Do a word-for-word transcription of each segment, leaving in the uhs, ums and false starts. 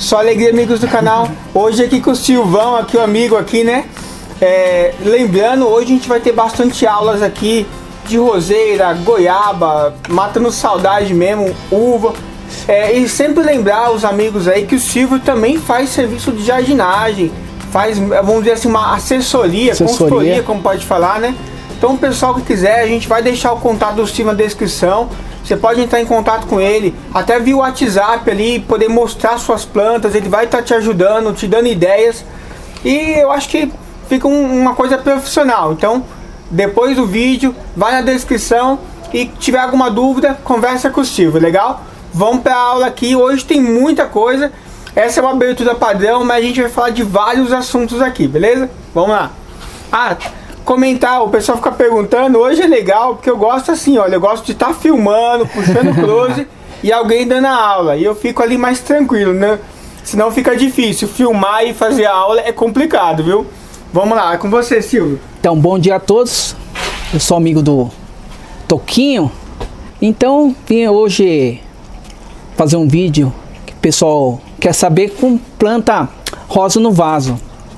Só alegria, amigos do canal. Hoje aqui com o Silvão, aqui o amigo aqui, né? É, lembrando, hoje a gente vai ter bastante aulas aqui de roseira, goiaba, matando saudade mesmo, uva. É, e sempre lembrar os amigos aí que o Silvio também faz serviço de jardinagem, faz, vamos dizer assim, uma assessoria, assessoria, consultoria, como pode falar, né? Então o pessoal que quiser, a gente vai deixar o contato do Silvio na descrição. Você pode entrar em contato com ele, até via o WhatsApp ali, poder mostrar suas plantas, ele vai estar te ajudando, te dando ideias. E eu acho que fica um, uma coisa profissional. Então, depois do vídeo, vai na descrição e tiver alguma dúvida, conversa com o Silvio, legal? Vamos para a aula aqui, hoje tem muita coisa. Essa é uma abertura padrão, mas a gente vai falar de vários assuntos aqui, beleza? Vamos lá. Ah, comentar, o pessoal fica perguntando, hoje é legal, porque eu gosto assim, olha, eu gosto de estar tá filmando, puxando close e alguém dando a aula, e eu fico ali mais tranquilo, né? Senão fica difícil, filmar e fazer a aula é complicado, viu? Vamos lá, é com você, Silvio. Então, bom dia a todos, eu sou amigo do Toquinho, então vim hoje fazer um vídeo que o pessoal quer saber como planta rosa no vaso,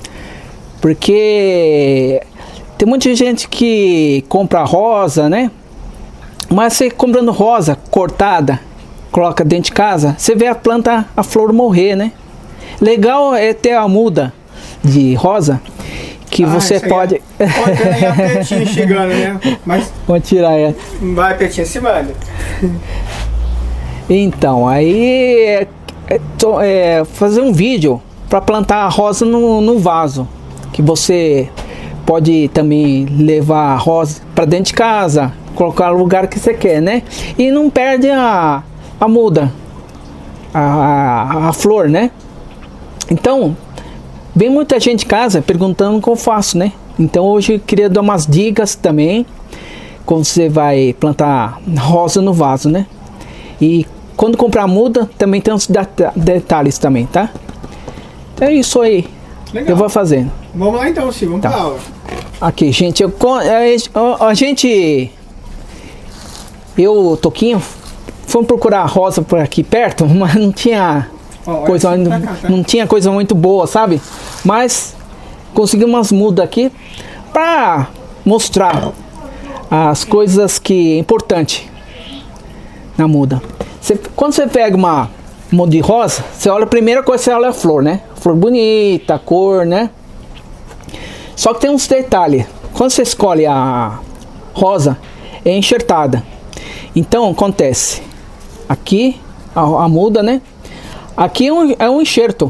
porque tem muita gente que compra rosa, né? Mas você comprando rosa cortada, coloca dentro de casa, você vê a planta, a flor morrer, né? Legal é ter a muda de rosa, que ah, você pode... É... Pode ter aí a Petinha chegando, né? Mas... Vamos tirar ela. Vai, Petinha, se manda. Então, aí... É, é, fazer um vídeo para plantar a rosa no, no vaso, que você... Pode também levar a rosa para dentro de casa, colocar no lugar que você quer, né? E não perde a, a muda, a, a, a flor, né? Então, vem muita gente em casa perguntando como eu faço, né? Então hoje eu queria dar umas dicas também, como você vai plantar rosa no vaso, né? E quando comprar muda, também tem uns detalhes também, tá? É isso aí. Legal. Eu vou fazendo. Vamos lá então, Silvio, vamos tá. Pra aula. Aqui, gente, eu, a, a gente, eu, Toquinho, fomos procurar rosa por aqui perto, mas não tinha oh, coisa, não, cá, tá? não tinha coisa muito boa, sabe? Mas consegui umas mudas aqui para mostrar as coisas que é importante na muda. Você, quando você pega uma muda de rosa, você olha a primeira coisa, você olha a flor, né? Flor bonita, a cor, né? Só que tem uns detalhes. Quando você escolhe a rosa, é enxertada. Então acontece aqui a, a muda, né? Aqui é um, é um enxerto.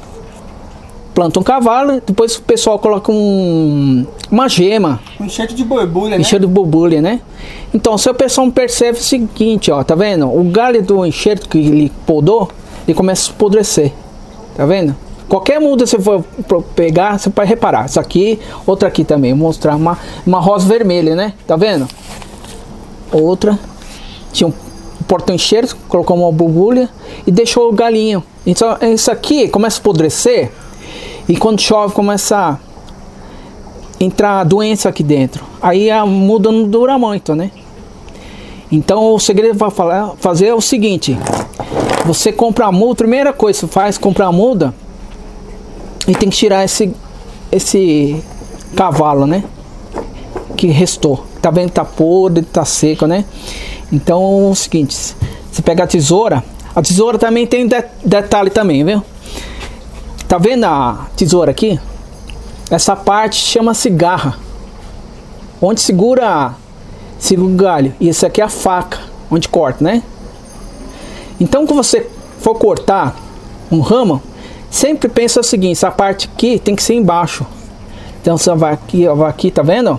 Planta um cavalo, depois o pessoal coloca um, uma gema. Um enxerto de borbulha, né? Enxerto de borbulha, né? Então, se o pessoal percebe o seguinte, ó, tá vendo? O galho do enxerto que ele podou, ele começa a apodrecer. Tá vendo? Qualquer muda você for pegar, você pode reparar. Isso aqui, outra aqui também. Vou mostrar uma, uma rosa vermelha, né? Tá vendo? Outra. Tinha um porta-enxerto, colocou uma borbulha e deixou o galinho. Então, isso aqui começa a apodrecer. E quando chove, começa a entrar doença aqui dentro. Aí a muda não dura muito, né? Então, o segredo para falar, fazer é o seguinte. Você compra a muda, primeira coisa que você faz, comprar a muda. E tem que tirar esse, esse cavalo, né? Que restou. Tá vendo? Tá podre, tá seco, né? Então é o seguinte. Você pega a tesoura. A tesoura também tem de, detalhe também, viu? Tá vendo a tesoura aqui? Essa parte chama-se garra. Onde segura, segura o galho. E esse aqui é a faca. Onde corta, né? Então quando você for cortar um ramo, sempre pensa o seguinte, essa parte aqui tem que ser embaixo. Então você vai aqui, vai aqui, tá vendo?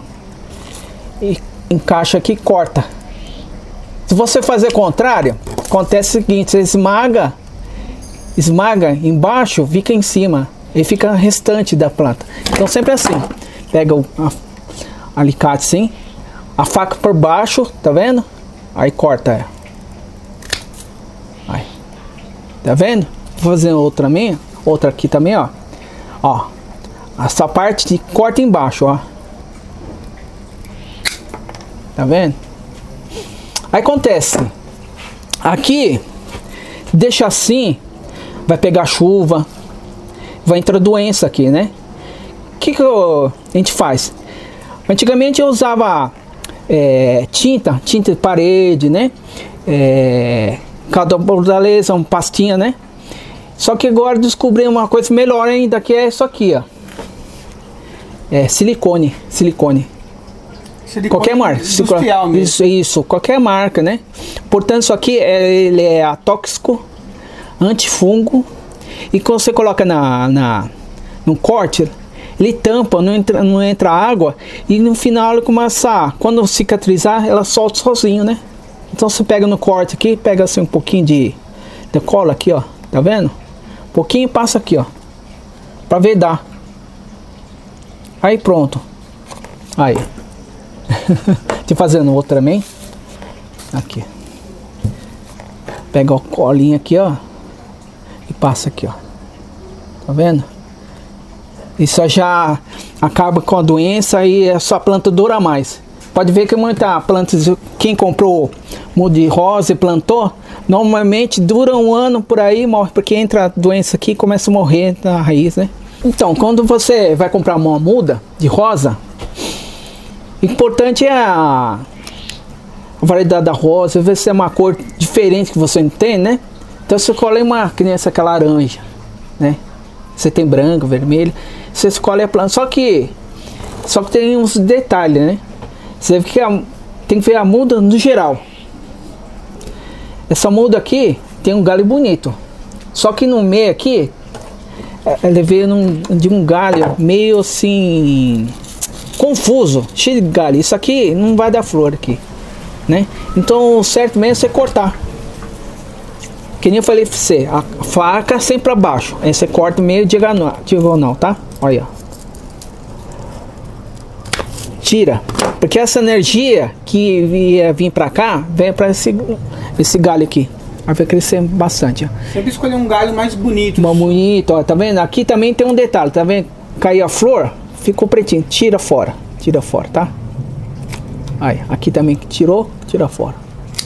E encaixa aqui e corta. Se você fazer o contrário, acontece o seguinte, você esmaga, esmaga embaixo, fica em cima. E fica o restante da planta. Então sempre assim. Pega o a, alicate assim, a faca por baixo, tá vendo? Aí corta ela. Aí. Tá vendo? Vou fazer outra minha. Outra aqui também, ó. Ó. Essa parte de corta embaixo, ó. Tá vendo? Aí acontece. Aqui, deixa assim. vai pegar chuva, vai entrar doença aqui, né? O que, que eu, a gente faz? Antigamente eu usava é, tinta, tinta de parede, né? É, cada bordaleza, uma pastinha, né? Só que agora descobri uma coisa melhor ainda, que é isso aqui, ó. É silicone, silicone. Silicone qualquer marca. Industrial mesmo. Isso, isso, qualquer marca, né? Portanto, isso aqui é, ele é atóxico, antifungo. E quando você coloca na, na, no corte, ele tampa, não entra, não entra água. E no final ele começa, quando cicatrizar, ela solta sozinho, né? Então você pega no corte aqui, pega assim um pouquinho de, de cola aqui, ó. Tá vendo? Um pouquinho e passa aqui, ó. Pra vedar. Aí pronto. Aí. Te fazendo outro também. Aqui. Pega a colinha aqui, ó. E passa aqui, ó. Tá vendo? Isso já acaba com a doença e a sua planta dura mais. Pode ver que muita planta, quem comprou muda de rosa e plantou, normalmente dura um ano por aí, morre, porque entra a doença aqui e começa a morrer na raiz, né? Então, quando você vai comprar uma muda de rosa, importante é a variedade da rosa, ver se é uma cor diferente que você não tem, né? Então você escolhe uma criança que é laranja, né? Você tem branco, vermelho, você escolhe a planta. Só que, só que tem uns detalhes, né? Você vê que a, tem que ver a muda no geral. Essa muda aqui tem um galho bonito, só que no meio aqui ela veio num, de um galho meio assim confuso, cheio de galho. Isso aqui não vai dar flor aqui, né? Então o certo mesmo é você cortar. Que nem eu falei pra você, a faca sempre para baixo. Aí você corta meio diagonal, diagonal, tá? Olha. Tira. Porque essa energia que ia vir pra cá, vem pra esse, esse galho aqui. Aí vai crescer bastante, ó. Sempre escolher um galho mais bonito. Mais bonito, ó. Tá vendo? Aqui também tem um detalhe, tá vendo? Caiu a flor, ficou pretinho. Tira fora. Tira fora, tá? Aí, aqui também tirou, tira fora.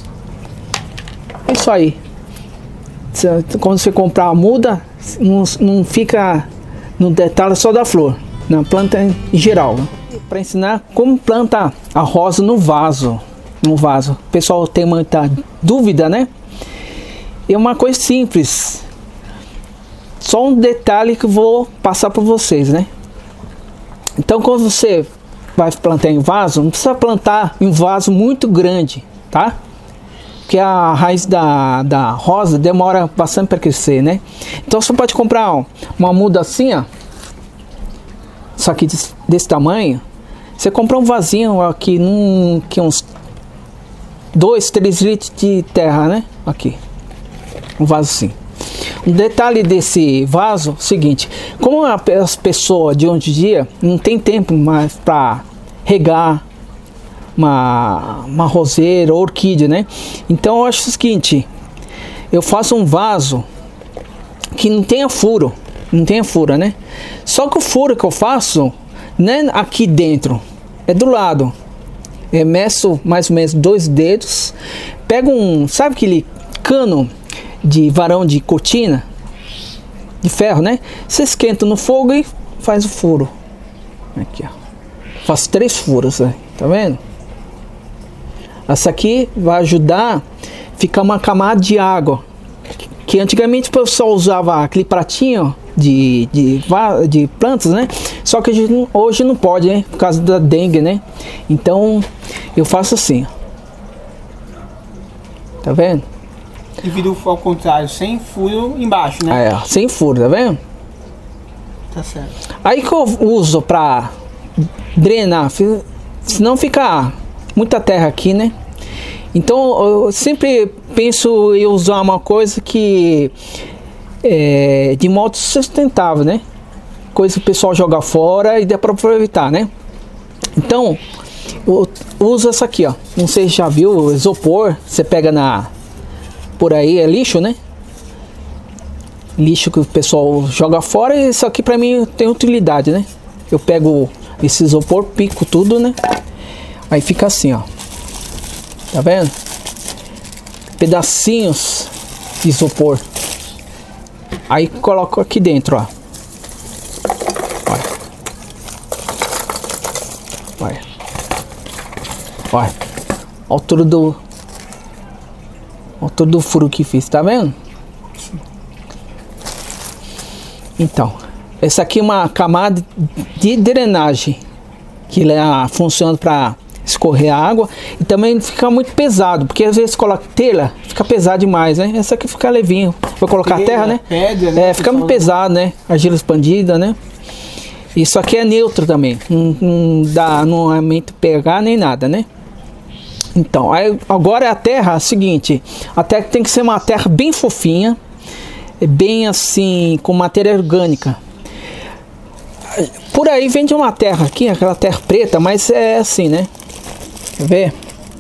Isso aí. Quando você comprar a muda, não, não fica no detalhe só da flor, na planta em geral, né? Para ensinar como planta a rosa no vaso, no vaso. O pessoal tem muita dúvida, né? É uma coisa simples. Só um detalhe que eu vou passar para vocês, né? Então, quando você vai plantar em vaso, não precisa plantar em vaso muito grande, tá? Porque a raiz da, da rosa demora bastante para crescer, né? Então você pode comprar ó, uma muda assim, ó. Só que desse, desse tamanho. Você compra um vasinho aqui, num, que uns dois, três litros de terra, né? Aqui. Um vaso assim. Um detalhe desse vaso, seguinte. Como as pessoas de hoje em dia não tem tempo mais para regar uma, uma roseira ou orquídea, né? Então eu acho o seguinte, eu faço um vaso que não tenha furo, não tenha furo, né? Só que o furo que eu faço não é aqui dentro, é do lado. Eu meço mais ou menos dois dedos, pego um, sabe aquele cano de varão de cortina de ferro, né? Você esquenta no fogo e faz o furo. Aqui, ó. Faço três furos, né? Tá vendo? Essa aqui vai ajudar a ficar uma camada de água. Que antigamente o pessoal usava aquele pratinho de, de, de plantas, né? Só que a gente, hoje não pode, né? Por causa da dengue, né? Então eu faço assim. Tá vendo? Divido ao contrário, sem furo embaixo, né? É, sem furo, tá vendo? Tá certo. Aí que eu uso pra drenar, senão fica muita terra aqui, né? Então eu sempre penso em usar uma coisa que é de modo sustentável, né? Coisa que o pessoal joga fora e dá para aproveitar, né? Então eu uso essa aqui, ó. Não sei se já viu, isopor. Você pega na por aí, é lixo, né? Lixo que o pessoal joga fora. E isso aqui para mim tem utilidade, né? Eu pego esse isopor, pico tudo, né? Aí fica assim, ó. Tá vendo? Pedacinhos de isopor. Aí coloco aqui dentro, ó. Olha. Olha. Olha. A altura do... A altura do furo que fiz, tá vendo? Então, essa aqui é uma camada de drenagem. Que ela funciona para escorrer a água. E também fica muito pesado, porque às vezes coloca telha, fica pesado demais, né? Essa aqui fica levinho. Vou colocar telha, terra, né? Pedra, né? É, fica muito pesado, né? Argila expandida, né? Isso aqui é neutro também. Não, não dá, não aumenta pegar nem nada, né? Então, aí, agora a terra é a seguinte. A terra tem que ser uma terra bem fofinha. Bem assim, com matéria orgânica. Por aí vende uma terra aqui, aquela terra preta, mas é assim, né? Quer ver?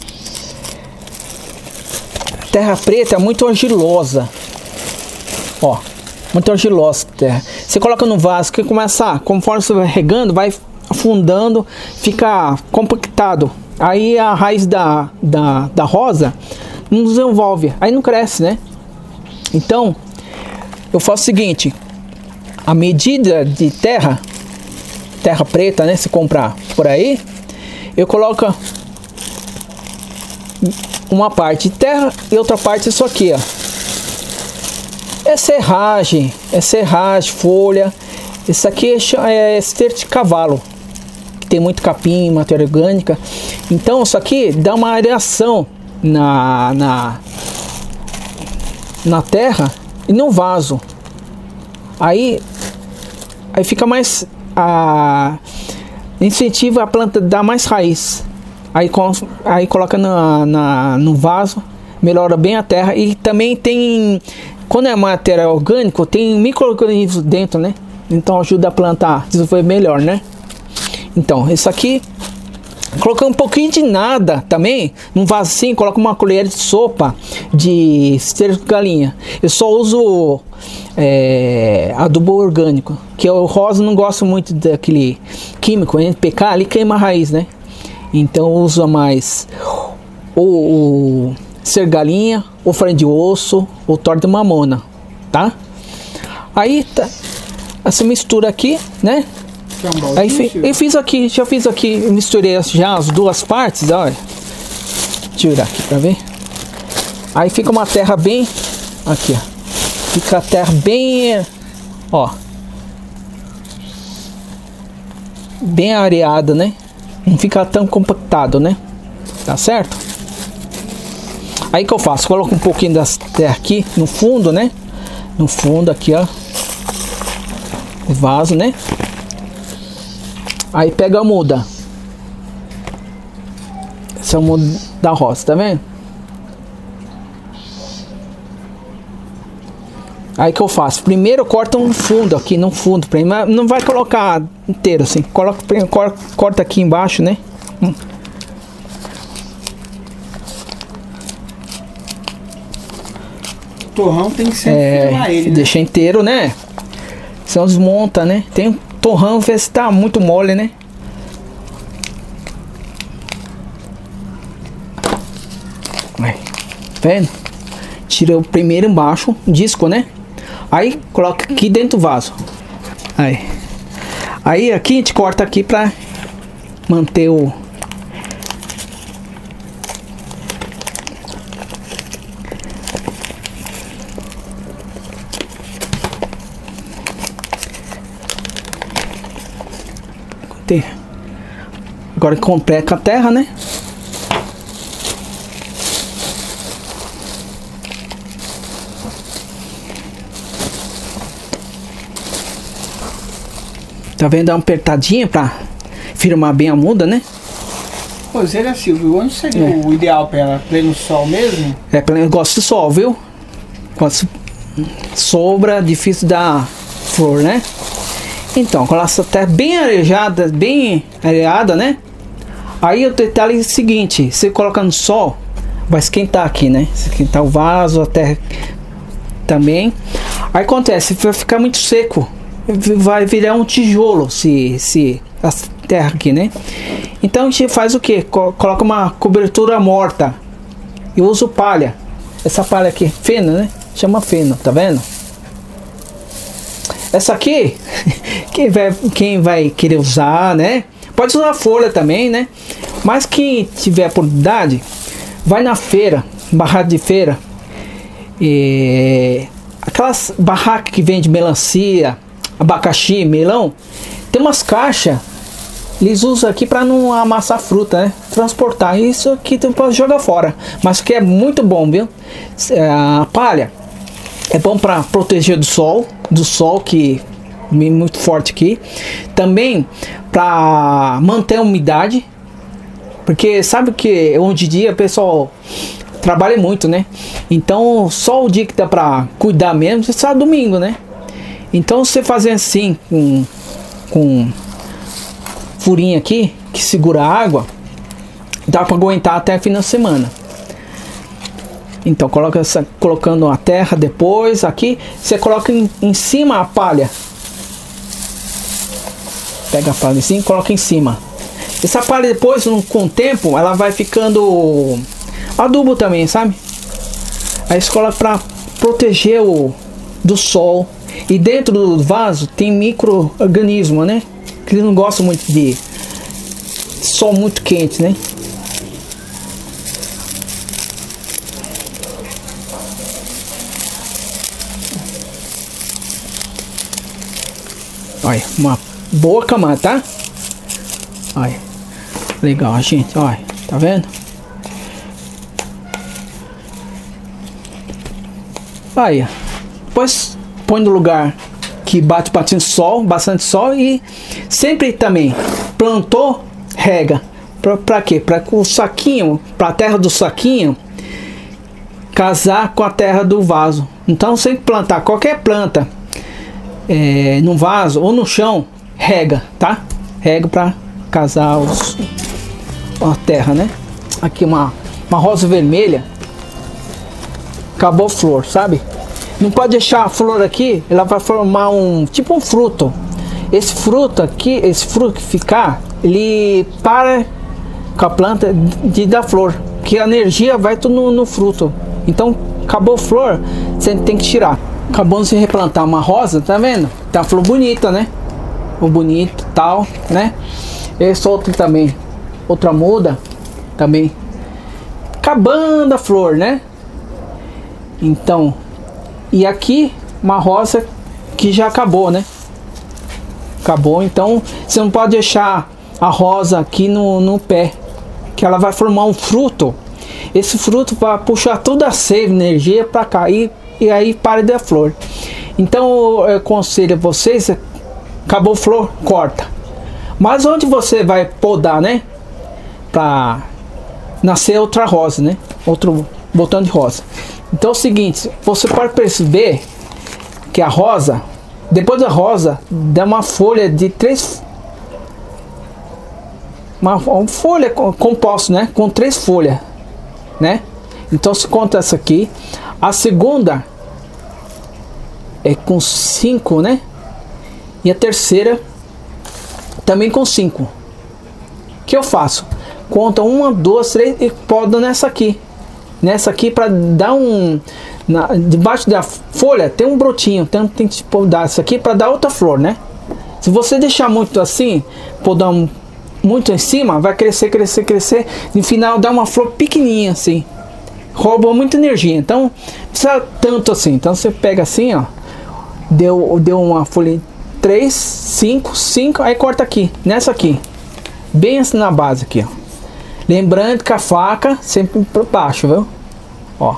Terra preta é muito argilosa. Ó, muito argilosa a terra. Você coloca no vaso que começa, conforme você vai regando, vai afundando, fica compactado. Aí a raiz da, da, da rosa não desenvolve, aí não cresce, né? Então, eu faço o seguinte: a medida de terra, terra preta, né? Se comprar por aí, eu coloco uma parte de terra e outra parte isso aqui, ó. É serragem, é serragem, folha. Isso aqui é esterco de cavalo, que tem muito capim, matéria orgânica. Então isso aqui dá uma areação na, na, na terra e no vaso. Aí, aí fica mais... A, incentiva a planta a dar mais raiz. Aí, com, aí coloca na, na, no vaso, melhora bem a terra. E também tem... Quando é matéria orgânica, tem micro-organismos dentro, né? Então ajuda a planta a desenvolver melhor, né? Então, isso aqui... Colocar um pouquinho de nada também, num vaso assim, coloca uma colher de sopa de esterco de galinha. Eu só uso é, adubo orgânico, que o rosa não gosta muito daquele químico, N P K, ali queima a raiz, né? Então usa mais o, o ser galinha, ou farinha de osso, ou torta de mamona, tá? Aí tá, essa mistura aqui, né? Um aí fi, eu fiz aqui, já fiz aqui, misturei já as duas partes, olha. Deixa eu virar aqui pra ver. Aí fica uma terra bem, aqui ó, fica a terra bem, ó, bem areada, né? Não fica tão compactado, né? Tá certo? Aí que eu faço, coloco um pouquinho das terra aqui no fundo, né? No fundo aqui, ó, o vaso, né? Aí pega a muda. Essa é a muda da roça, tá vendo? Aí que eu faço? Primeiro eu corto um fundo aqui, no fundo. Não vai colocar inteiro assim. Coloca, corta aqui embaixo, né? Hum. O torrão tem que ser é, ele, deixa né? inteiro, né? Senão desmonta, né? Tem um torrão, vê se tá muito mole, né? Aí, vendo? Tira o primeiro embaixo, disco, né? Aí coloca aqui dentro do vaso. Aí, aí aqui a gente corta aqui pra manter o... Agora completa a terra, né? Tá vendo? Dá uma apertadinha pra firmar bem a muda, né? Pois é, Silvio, onde seria é. o ideal para ela? Pleno sol mesmo? É, pleno gosto de sol, viu? Gosto sobra, difícil dar flor, né? Então, com essa terra bem arejada, bem areada, né? Aí o detalhe é o seguinte: você coloca no sol, vai esquentar aqui, né? Esquentar o vaso, a terra também. Aí acontece, vai ficar muito seco, vai virar um tijolo se, se a terra aqui, né? Então a gente faz o que? Coloca uma cobertura morta. Eu uso palha. Essa palha aqui, feno, né? Chama feno, tá vendo? Essa aqui, quem vai, quem vai querer usar, né? Pode usar folha também, né? Mas quem tiver a oportunidade, vai na feira, barraca de feira. E aquelas barracas que vende melancia, abacaxi, melão, tem umas caixas. Eles usam aqui para não amassar fruta, né? Transportar. Isso aqui tu pode jogar fora. Mas que é muito bom, viu? A palha é bom para proteger do sol, do sol que é muito forte aqui. Também para manter a umidade, porque sabe que hoje em dia o pessoal trabalha muito, né? Então só o dia que dá para cuidar mesmo é só domingo, né? Então você fazer assim com com furinho aqui que segura a água, dá para aguentar até fim da semana. Então coloca essa, colocando a terra depois aqui, você coloca em, em cima a palha. Pega a palha assim, coloca em cima. Essa palha depois, com o tempo, ela vai ficando adubo também, sabe? Aí você coloca para proteger o do sol. E dentro do vaso tem micro-organismo, né? Que eles não gostam muito de sol muito quente, né? Olha, uma boa camada, tá? Olha, legal, gente, olha, tá vendo? Olha, depois põe no lugar que bate bastante sol, bastante sol e sempre também plantou, rega. Pra, pra quê? Pra o saquinho, pra terra do saquinho casar com a terra do vaso. Então sempre plantar qualquer planta é, no vaso ou no chão, rega, tá? Rega pra casar os, a terra, né? Aqui uma, uma rosa vermelha, acabou flor, sabe? Não pode deixar a flor aqui, ela vai formar um tipo um fruto. Esse fruto aqui, esse fruto que ficar, ele para com a planta de dar flor, que a energia vai tudo no, no fruto. Então acabou flor, você tem que tirar. Acabou de replantar uma rosa, tá vendo? Tá uma flor bonita, né? O bonito, tal, né? Esse outro também, outra muda também, acabando a flor, né? Então, e aqui uma rosa que já acabou, né? Acabou, então você não pode deixar a rosa aqui no, no pé, que ela vai formar um fruto. Esse fruto vai puxar toda a seiva, energia para cá e, e aí para de dar flor. Então eu aconselho a vocês, acabou flor, corta. Mas onde você vai podar, né? Para nascer outra rosa, né? Outro botão de rosa. Então é o seguinte, você pode perceber que a rosa, depois da rosa, dá uma folha de três, uma, uma folha composta, né? Com três folhas, né? Então se conta essa aqui, a segunda é com cinco, né? E a terceira também com cinco. O que eu faço? Conta uma, duas, três e poda nessa aqui. Nessa aqui para dar um na, debaixo da folha tem um brotinho, então tem que podar isso aqui para dar outra flor, né? Se você deixar muito assim, podar um, muito em cima, vai crescer, crescer, crescer, no final dá uma flor pequenininha assim, rouba muita energia. Então precisa tanto assim. Então você pega assim, ó, deu deu uma folha três, cinco, cinco, aí corta aqui nessa aqui, bem assim na base aqui, ó. Lembrando que a faca sempre para baixo, viu? Ó.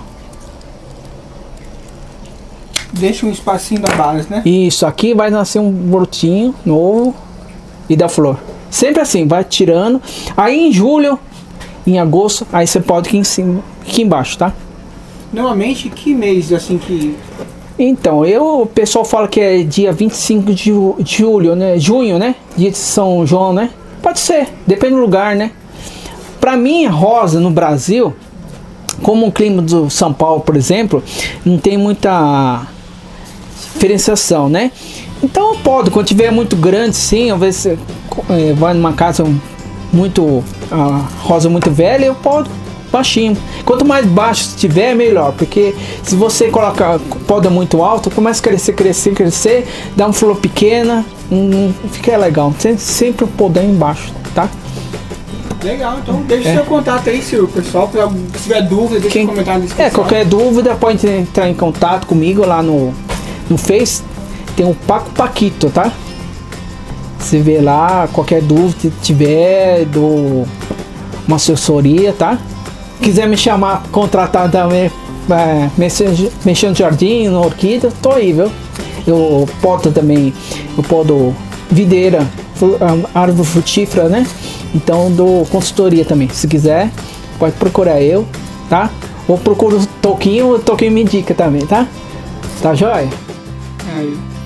Deixa um espacinho da base, né? Isso, aqui vai nascer um brotinho novo e da flor. Sempre assim, vai tirando. Aí em julho, em agosto, aí você pode aqui em cima, aqui embaixo, tá? Normalmente, que mês assim que... Então, eu, o pessoal fala que é dia vinte e cinco de julho, né? Junho, né? Dia de São João, né? Pode ser, depende do lugar, né? Para mim, rosa no Brasil, como o clima do São Paulo, por exemplo, não tem muita diferenciação, né? Então pode, quando tiver muito grande, sim, às vezes é, vai numa casa muito, a rosa muito velha, eu posso baixinho. Quanto mais baixo tiver, melhor, porque se você colocar poda muito alto, começa a crescer, crescer, crescer, dá um flor pequena, não fica legal. Sempre, sempre podar embaixo, tá? Legal, então deixa o é. seu contato aí, Silvio, pessoal, se tiver dúvida, deixa Quem, um comentário na descrição. É, qualquer dúvida pode entrar em contato comigo lá no, no Face, tem o Paco Paquito, tá? Você vê lá, qualquer dúvida tiver, do uma assessoria, tá? Quiser me chamar, contratar também, é, mexendo no jardim, no orquídea, tô aí, viu? Eu podo também, eu podo videira, árvore frutífera, né? Então dou consultoria também. Se quiser, pode procurar eu, tá? Ou procura o Toquinho, o Toquinho me indica também, tá? Tá joia? Aí.